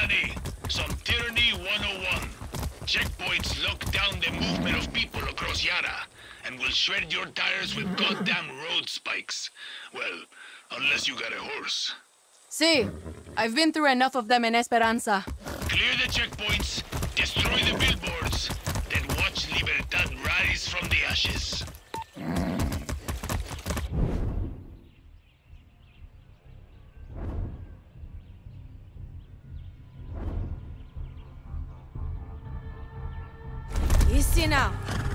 Dani, some tyranny 101. Checkpoints lock down the movement of people across Yara, and will shred your tires with goddamn road spikes. Well, unless you got a horse. See, I've been through enough of them in Esperanza. Clear the checkpoints, destroy the billboards, then watch Libertad rise from the ashes. Easy now.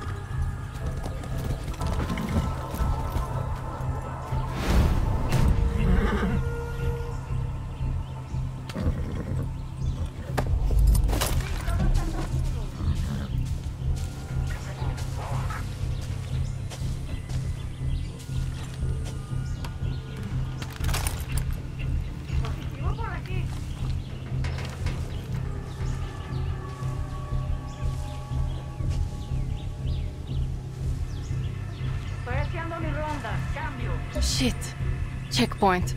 Shit. Checkpoint.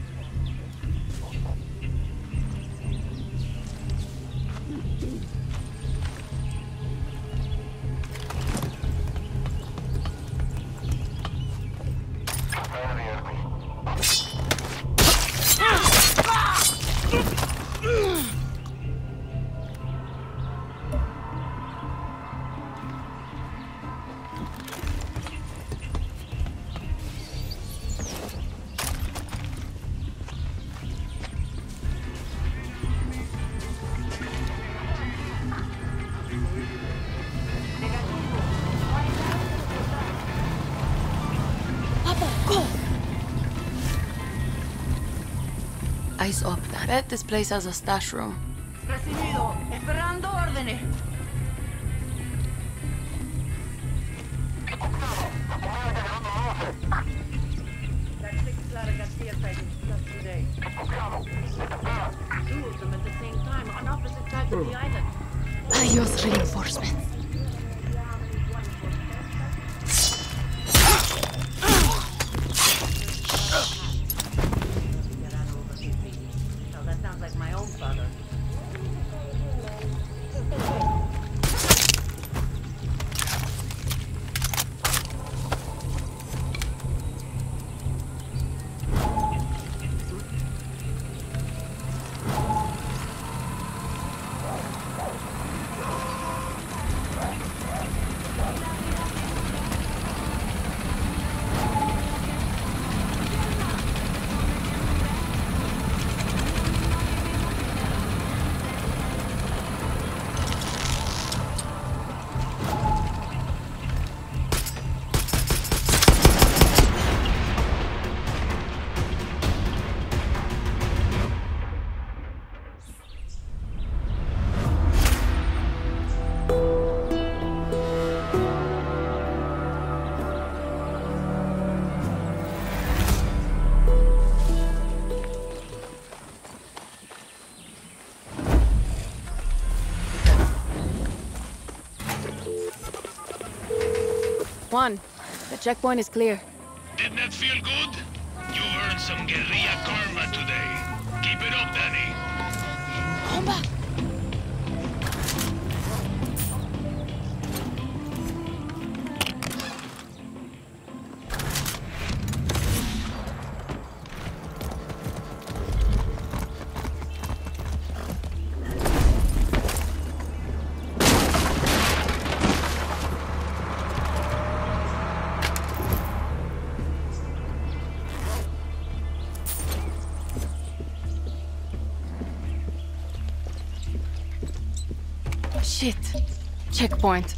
Eyes up. I bet this place has a stash room. Recibido. Esperando órdenes. That 6 Clara Garcia package just today. Two of them at the same time on opposite sides of the island. Adios, reinforcements. One, the checkpoint is clear. Didn't that feel good? You earned some guerilla karma today. Keep it up, Dani. Bomba! Shit. Checkpoint.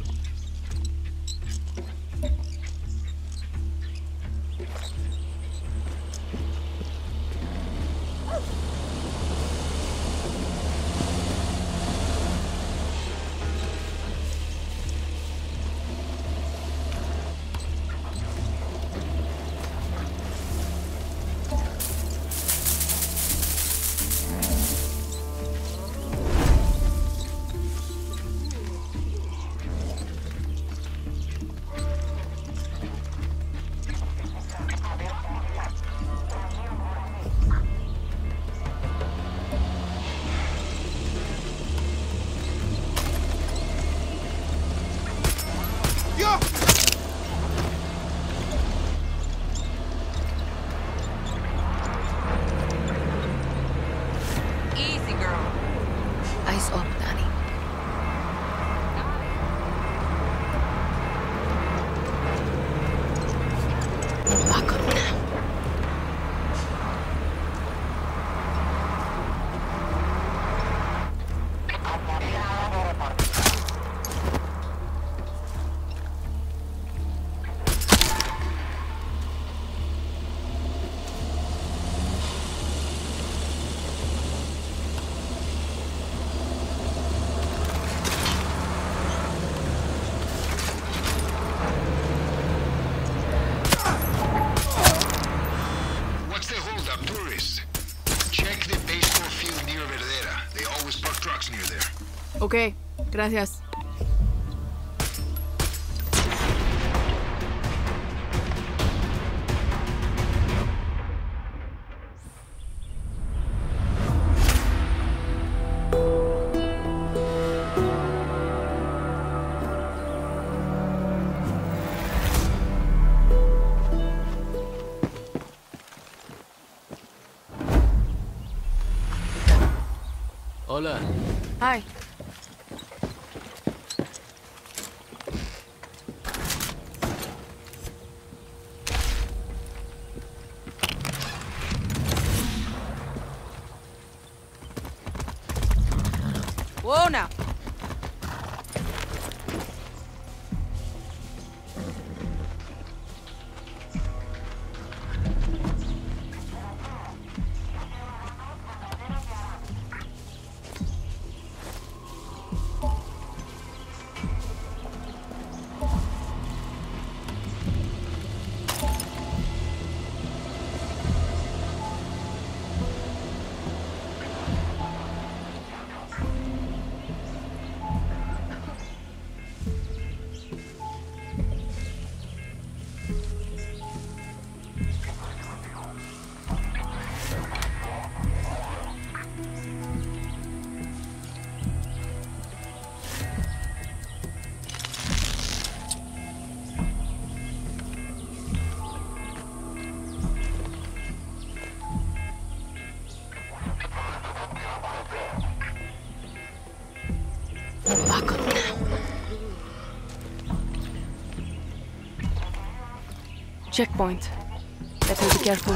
trucks near there. Okay, gracias. Hola. Hi. Whoa now. Back up now. Checkpoint. Better be careful.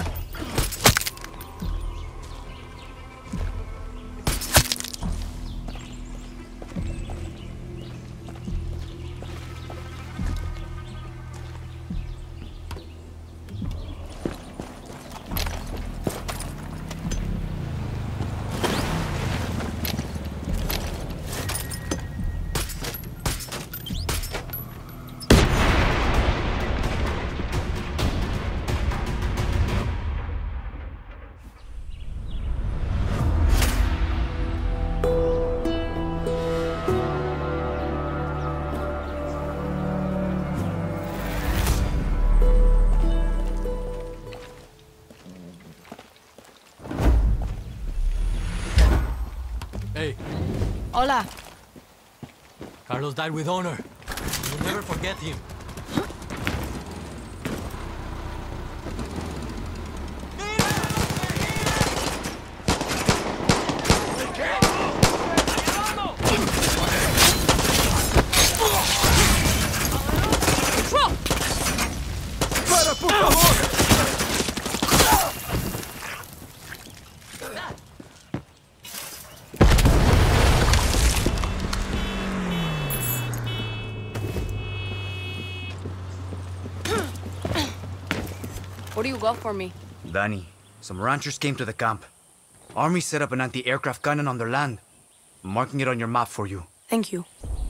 Hey, Hola. Carlos died with honor. We'll never forget him. What do you got for me? Dani, some ranchers came to the camp. Army set up an anti-aircraft cannon on their land. I'm marking it on your map for you. Thank you.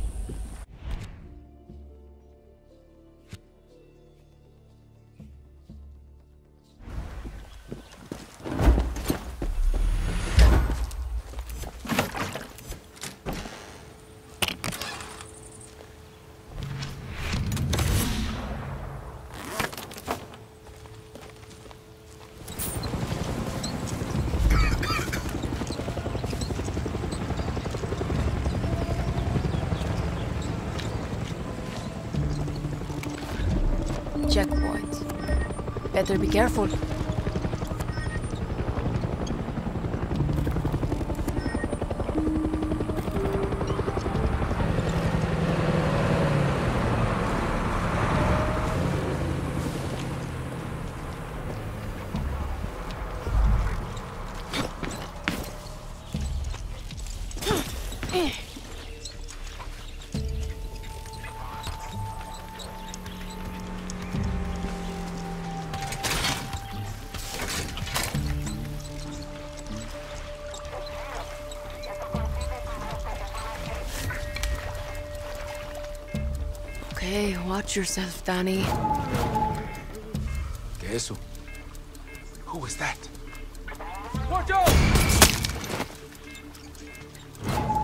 Checkpoint. Better be careful. Okay, watch yourself, Dani. ¿Qué es eso? Who was that? Watch out!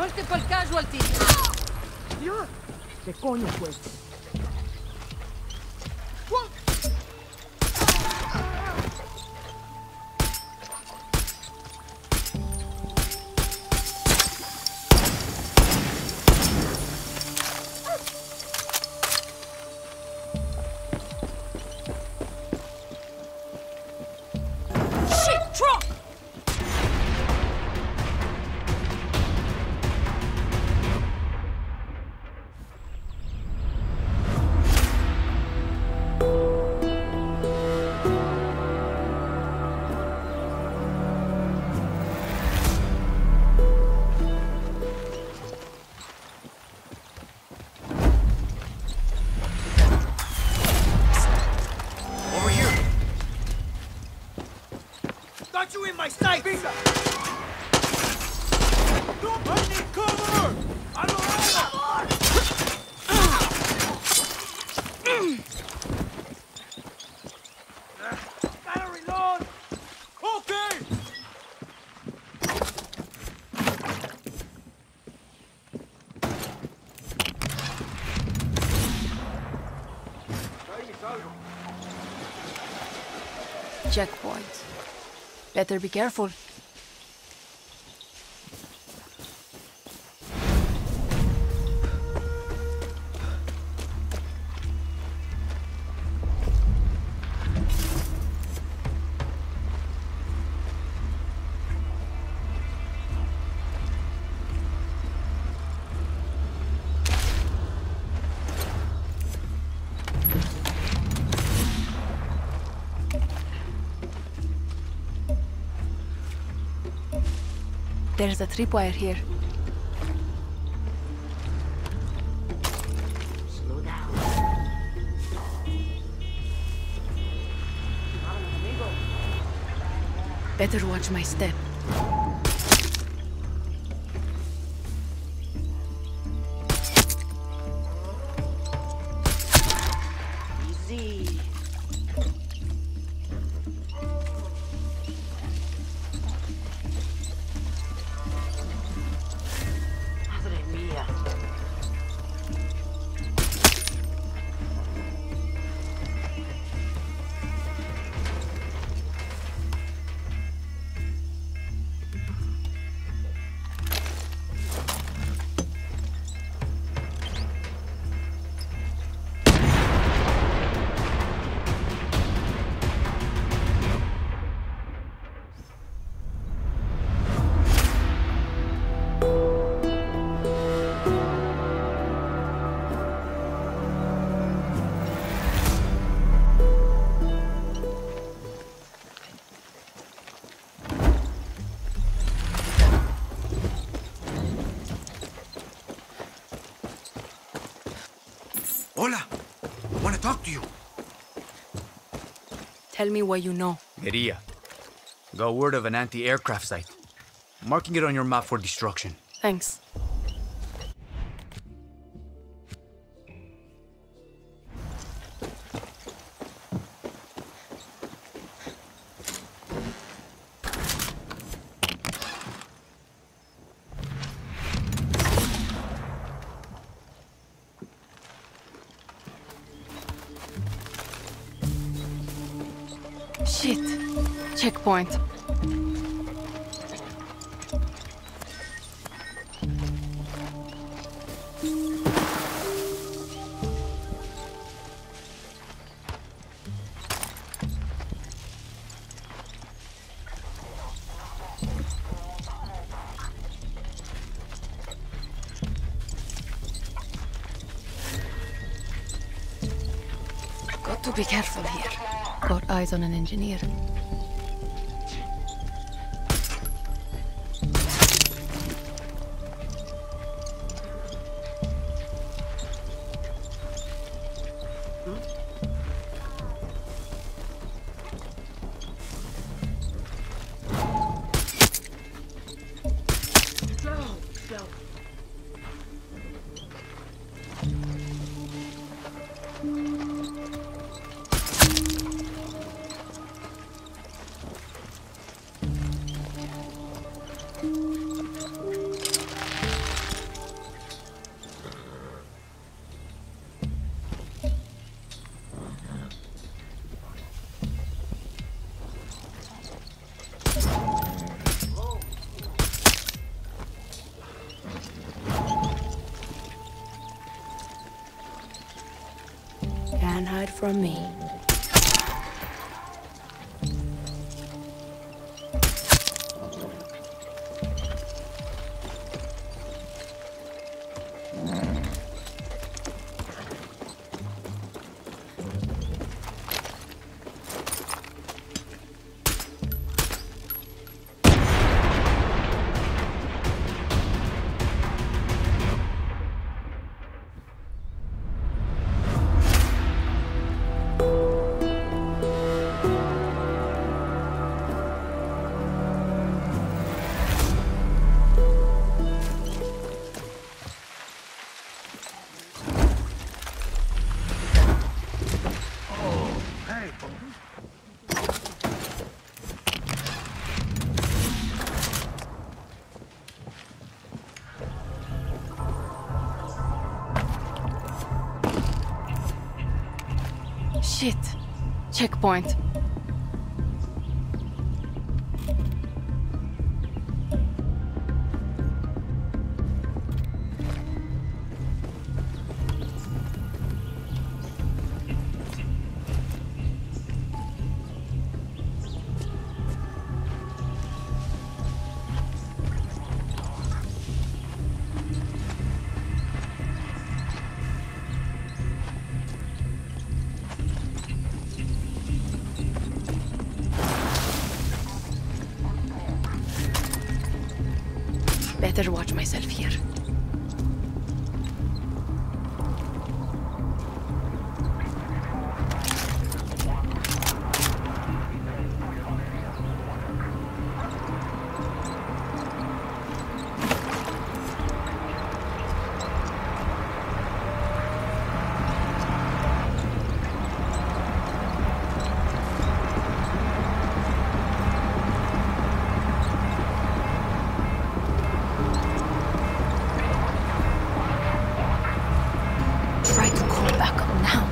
Multiple casualties. Dios, ¿qué coño fue? Shit, truck! Over here! Got you in my sight! Bingo! I need cover! I don't have Gotta reload! Okay! Checkpoint. Better be careful. There's a tripwire here. Slow down. Better watch my step. Easy. Madre mía. Hola! I want to talk to you. Tell me what you know. Guerilla. Got word of an anti-aircraft site. Marking it on your map for destruction. Thanks. Shit. Checkpoint. Got to be careful here. Got eyes on an engineer. from me. Shit. Checkpoint. Better watch myself here. Try to call back up now.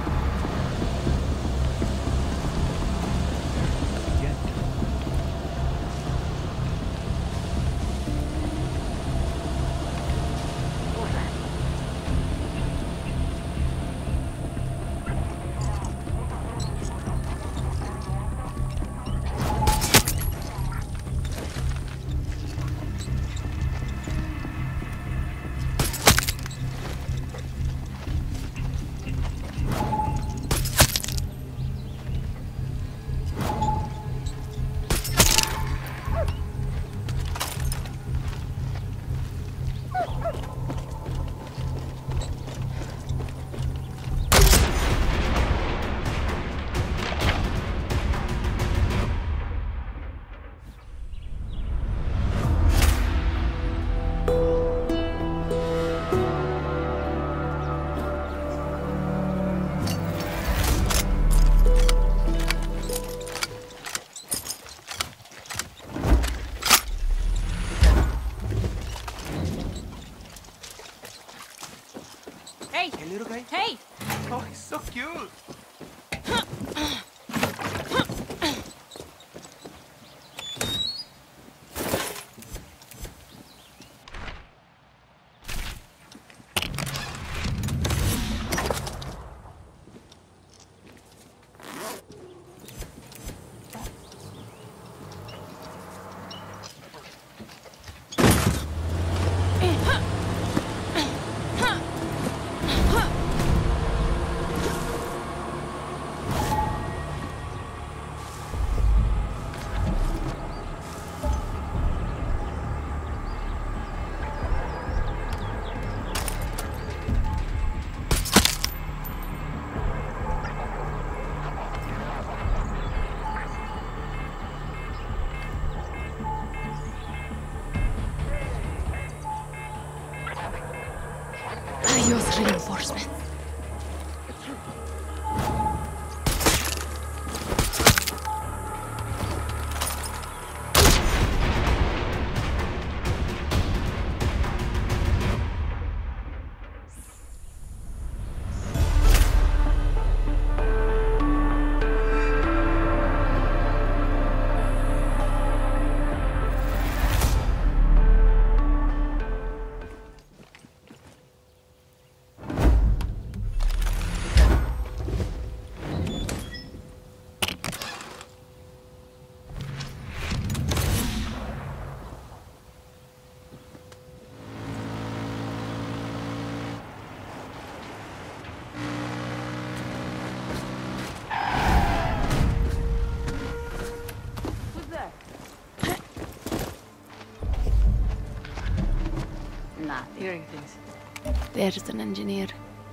Hey! Hey, little guy. Hey! Oh, he's so cute. Adios, reinforcement. Nothing. Hearing things. There's an engineer.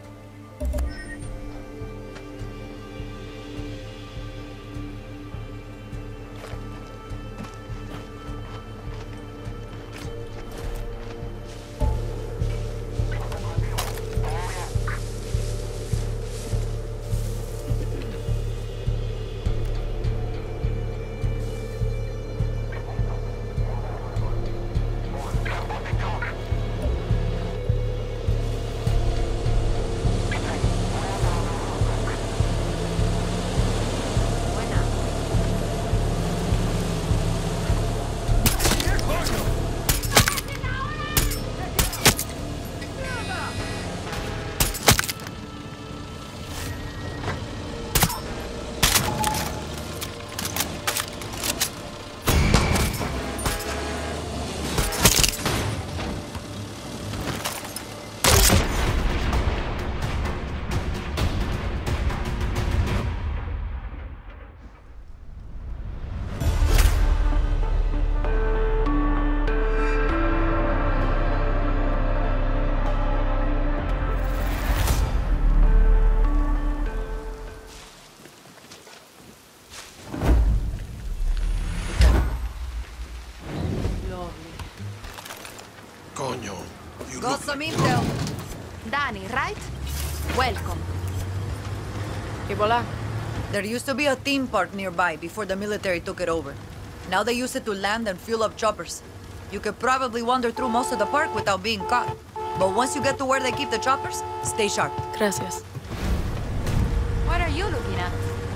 Coño, Got some intel. Dani, right? Welcome. Ebola. There used to be a theme park nearby before the military took it over. Now they use it to land and fuel up choppers. You could probably wander through most of the park without being caught. But once you get to where they keep the choppers, stay sharp. Gracias. What are you looking at?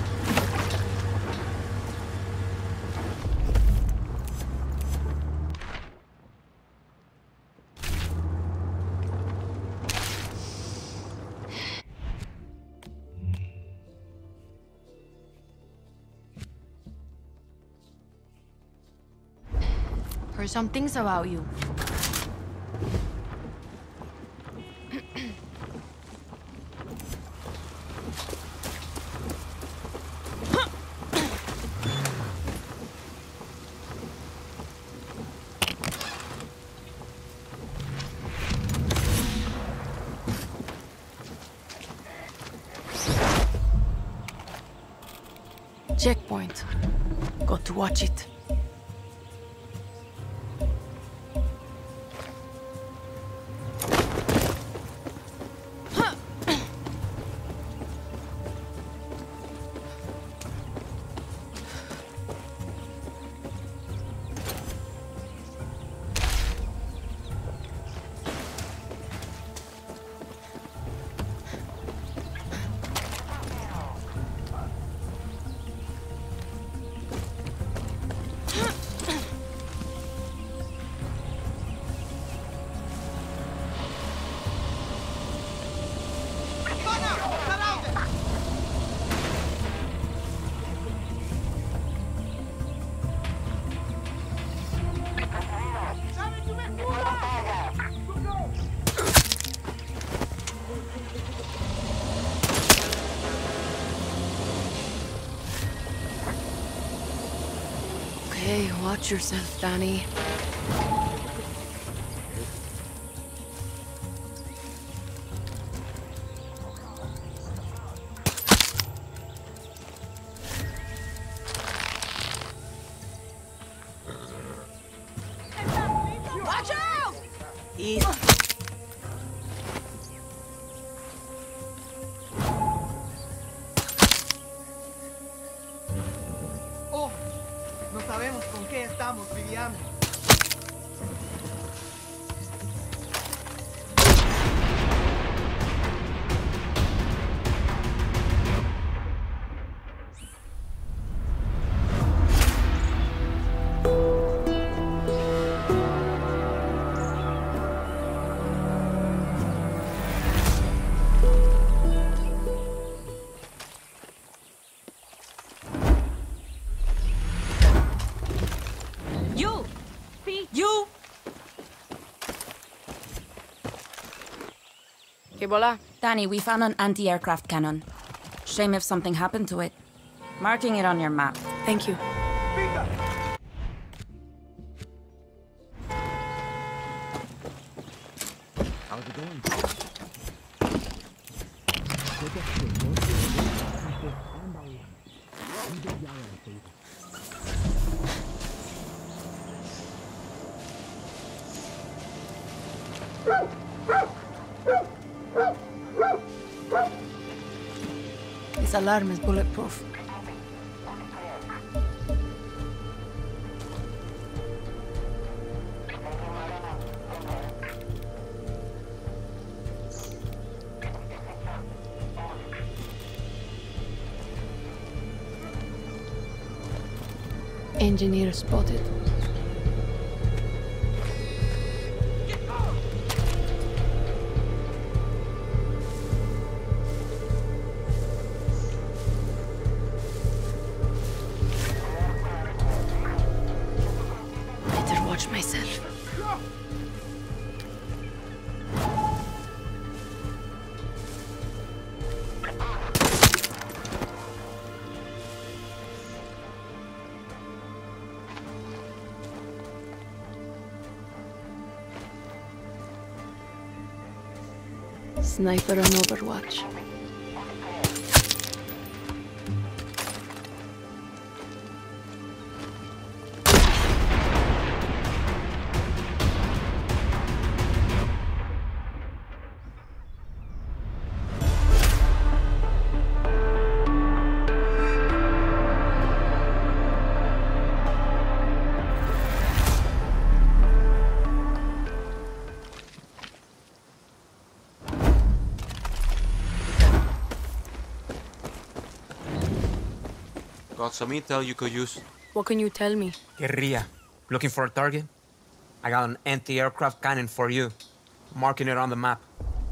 Heard some things about you. Checkpoint. Got to watch it. Okay, watch yourself, Dani. Watch out! Easy. Oh, no sabemos con qué estamos lidiando. You! Ebola. Dani, we found an anti-aircraft cannon. Shame if something happened to it. Marking it on your map. Thank you. How's it going? This alarm is bulletproof. Engineer spotted. Better watch myself. Sniper on Overwatch. Got some intel you could use. What can you tell me? Guerilla. Looking for a target? I got an anti-aircraft cannon for you. Marking it on the map.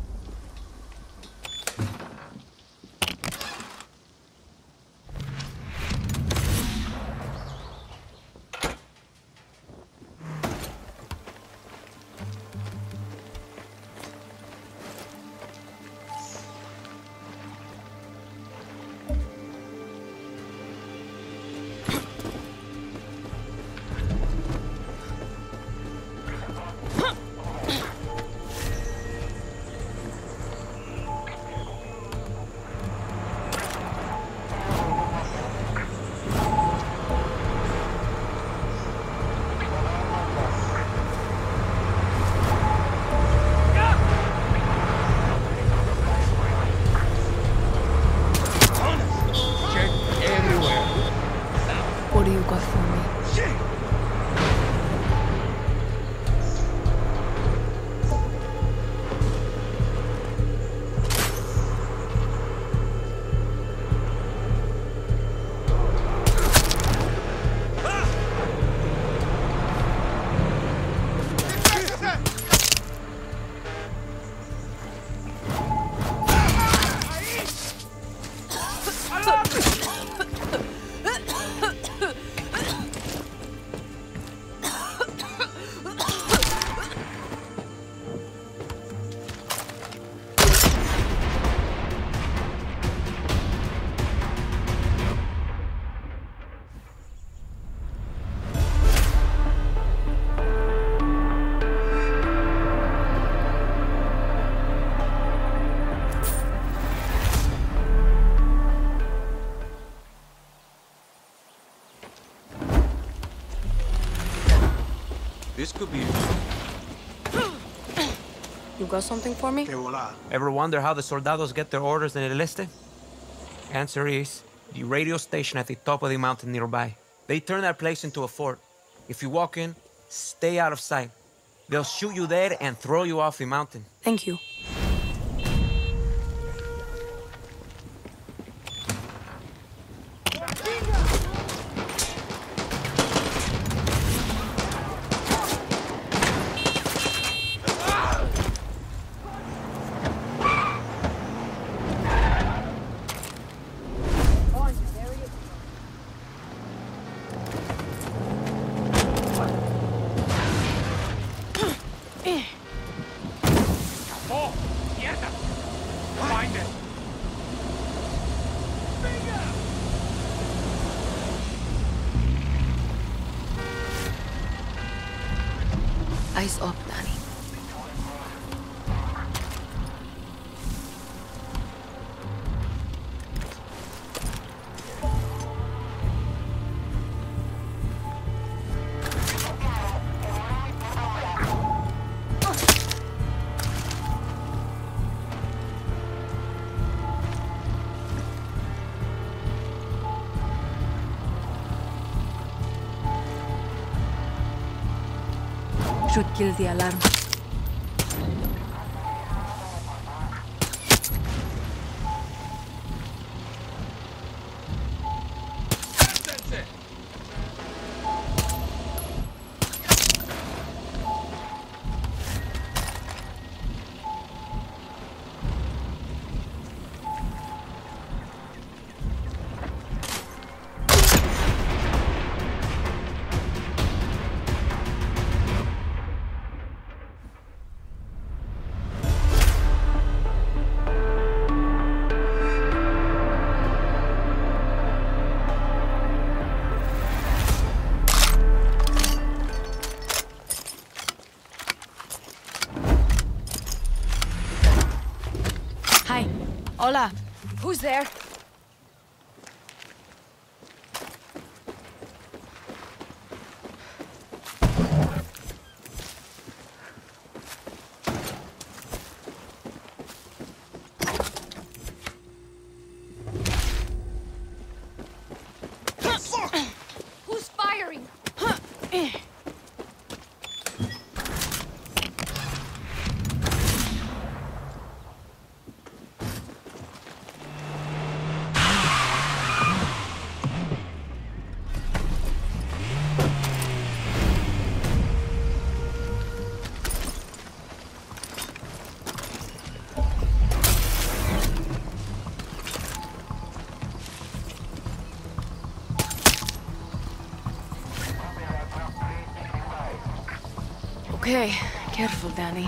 What do you got for me? This could be... You got something for me? Ever wonder how the soldados get their orders in el este? Answer is the radio station at the top of the mountain nearby. They turn that place into a fort. If you walk in, stay out of sight. They'll shoot you there and throw you off the mountain. Thank you. Eyes up, Dani. Should kill the alarm. Hi. Hola. Who's there? Who's firing? Okay, careful, Dani.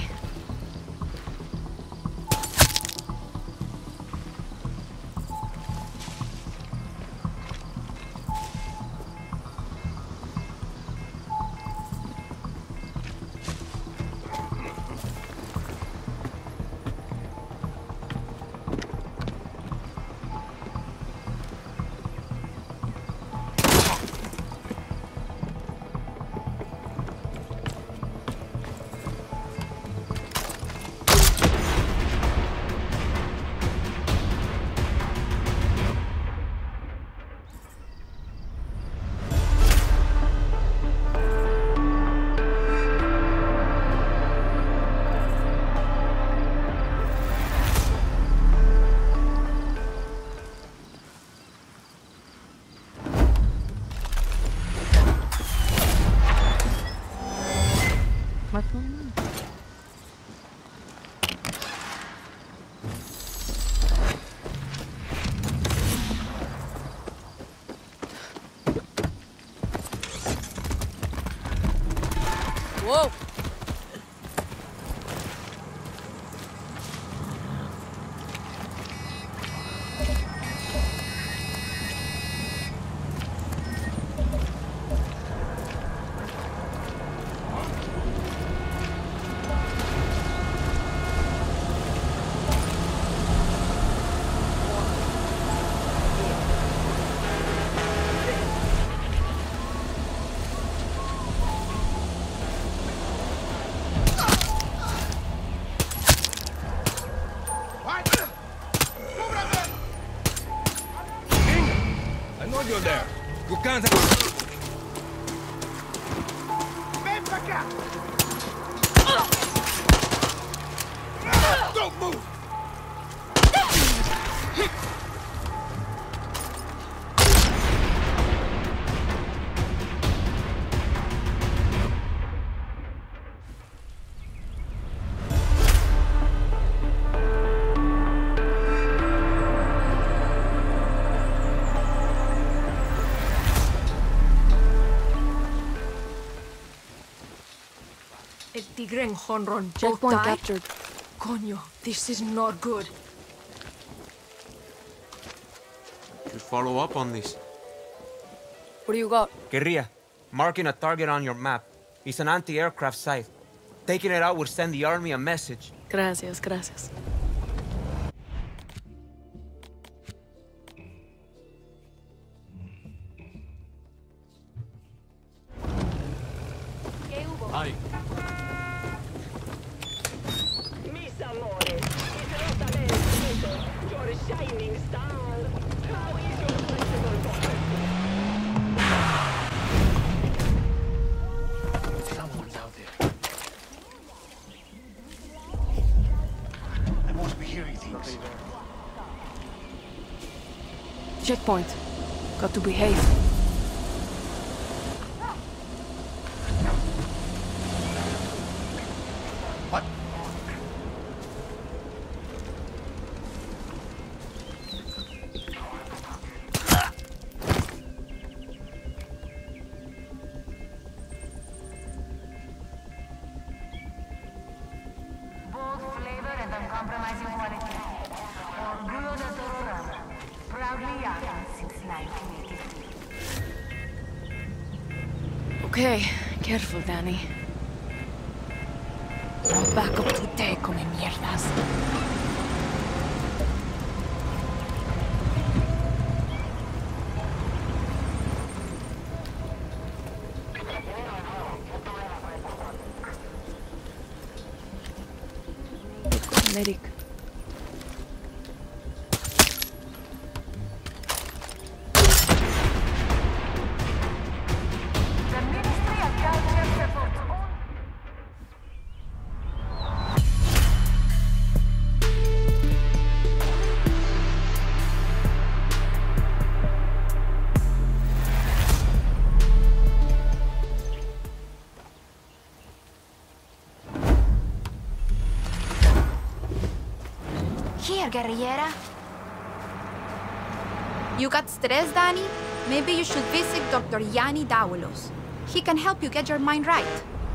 Whoa! You're there. You can't. Ven pa' acá. Don't move. El tigre en Honron. Checkpoint captured. Coño, this is not good. Should follow up on this. What do you got? Guerilla, marking a target on your map. It's an anti-aircraft site. Taking it out would send the army a message. Gracias, gracias. Hi. Mis amores, it's Rosalén, your shining star. How is your flexible body? Someone's out there. Checkpoint. Got to behave. What? Bold flavor and uncompromising quality. Orgullo de Tororama. Proudly Yara since 1983. Okay, careful, Dani. No back up today, come mierdas. Medic. The Ministry of Culture supports all. Here, guerrillera. You got stress, Dani? Maybe you should visit Dr. Yanni Dawalos. He can help you get your mind right.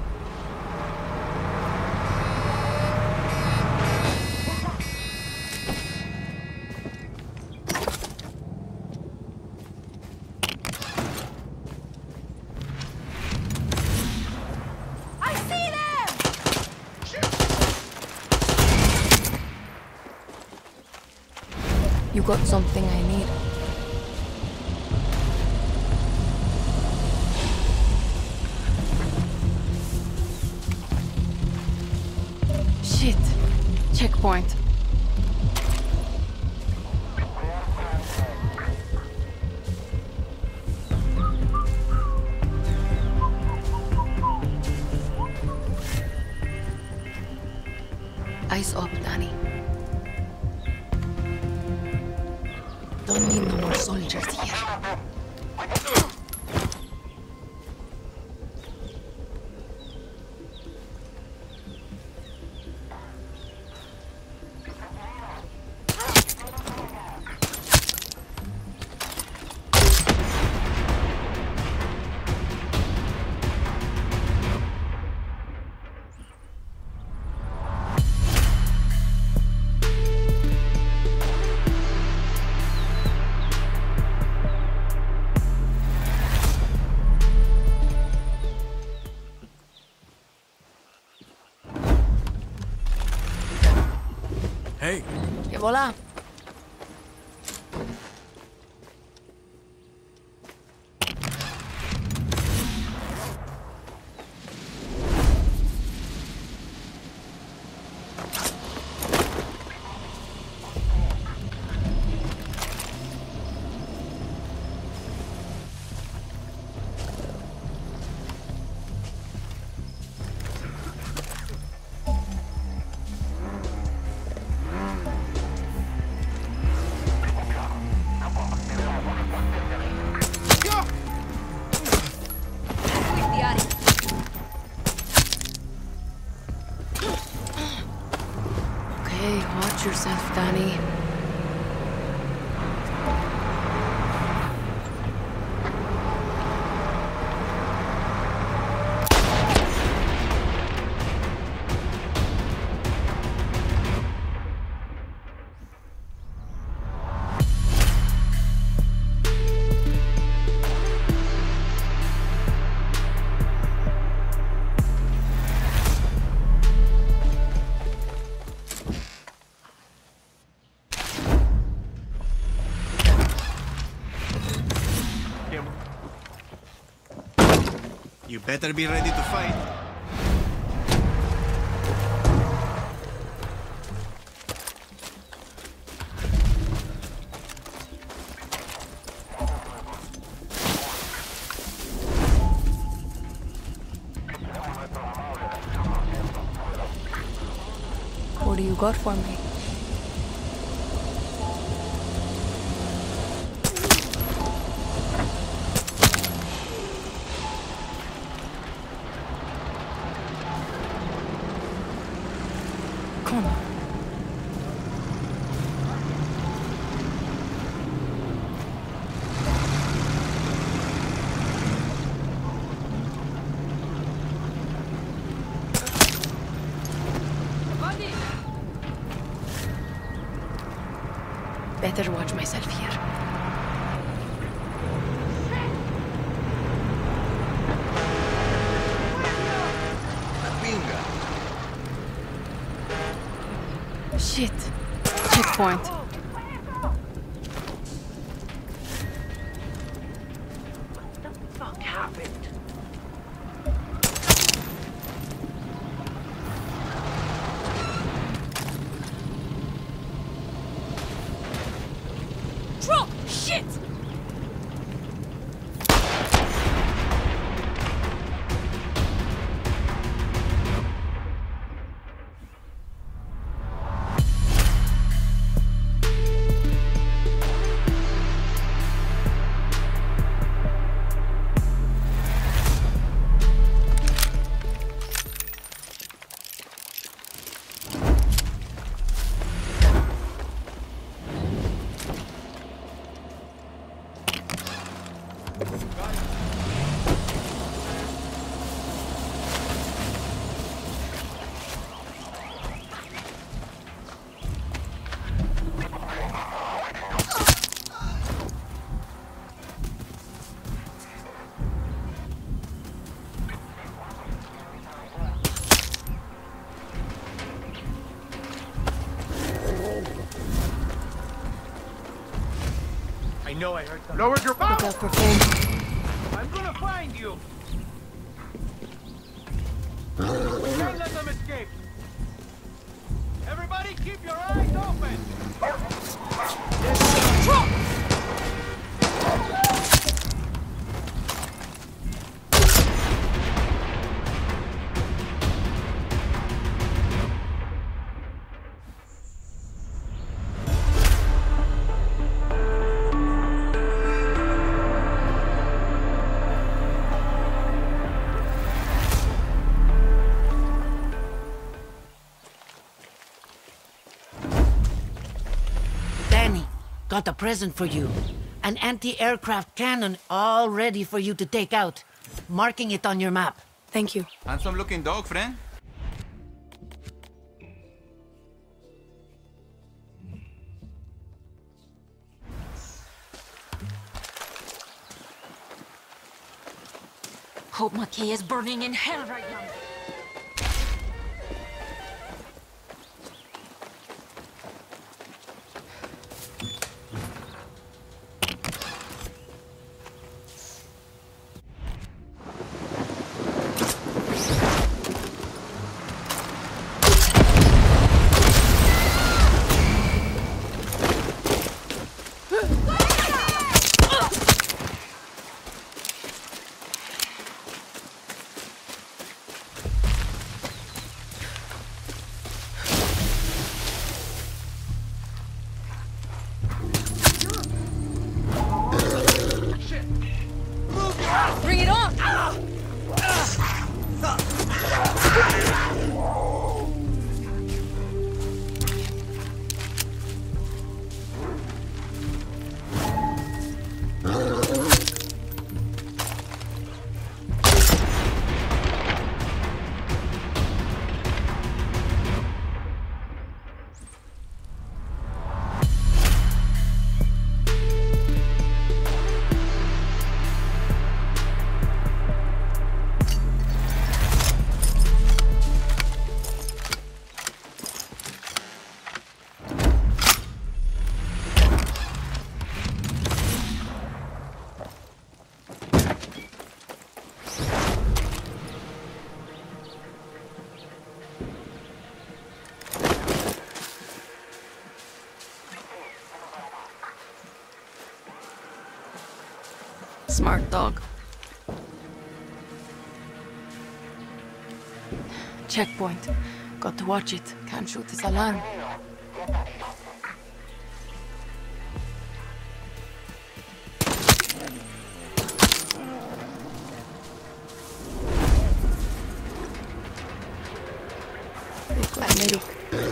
I see them! You got something I need. Shit. Checkpoint. Eyes up, Dani. Don't need no more soldiers here. Hey, Que volá. Okay, watch yourself, Dani. you better be ready to fight. What do you got for me? Come on. Better watch myself here. Shit. Checkpoint. What the fuck happened? Drop! Shit! I know I heard something. Lower your Look out for phone. I'm gonna find you! We can't let them escape! Everybody keep your eyes open! Drop! Got a present for you. An anti-aircraft cannon all ready for you to take out. Marking it on your map. Thank you. Handsome looking dog, friend. Hope Mackay is burning in hell right now. Bring it on! Smart dog. Checkpoint. Got to watch it. Can't shoot this alarm. They've got medic.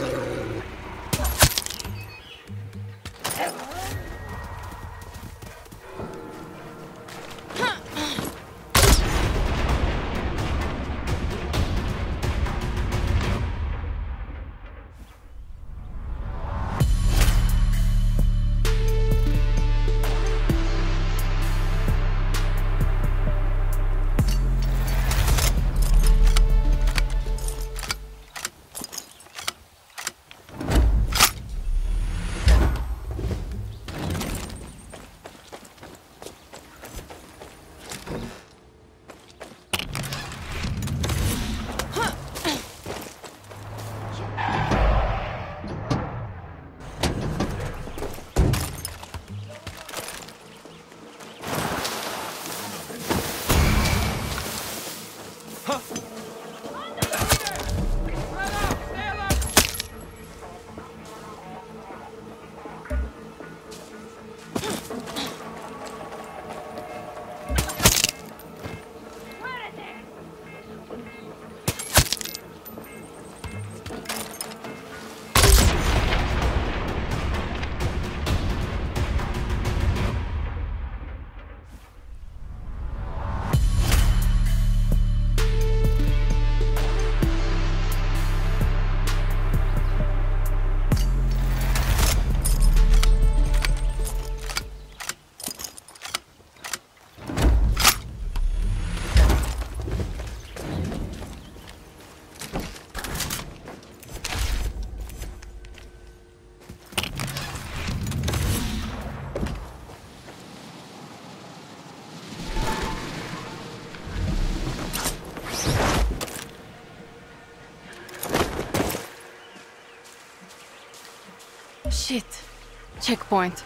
Shit. Checkpoint.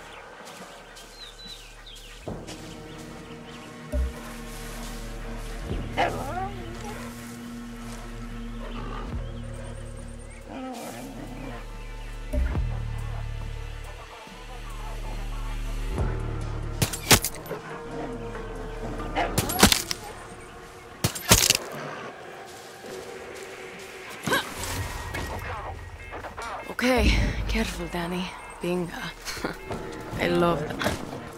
Okay, careful, Dani. Binga. I love that.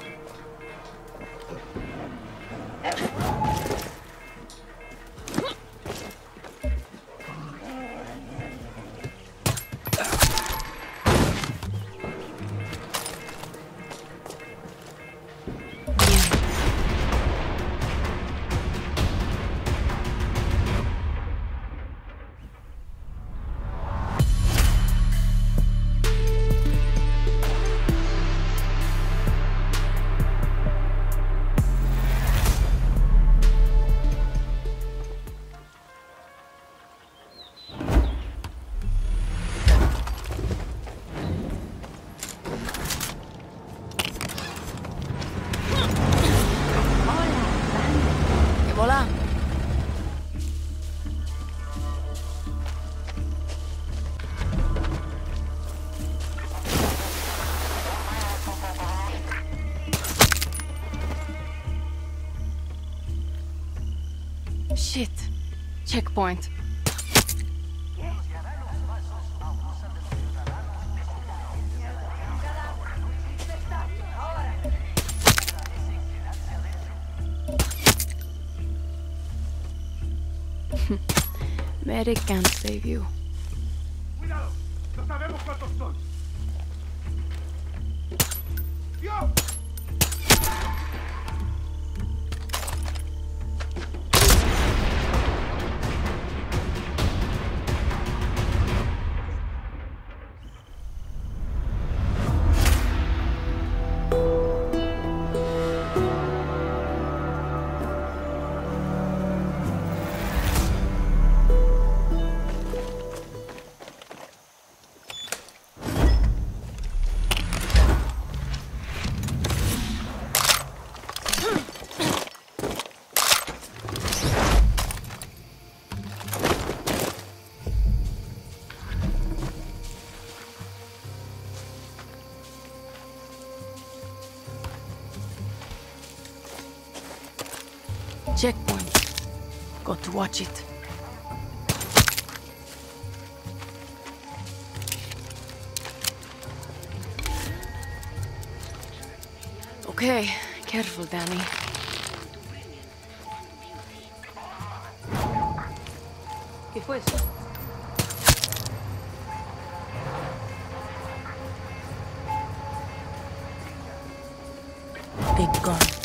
Shit. Checkpoint. Medic can't save you. Cuidado, no sabemos cuántos son. ¡Dios! Checkpoint. Got to watch it. Okay, careful, Danny. ¿Qué fue eso? Big gun.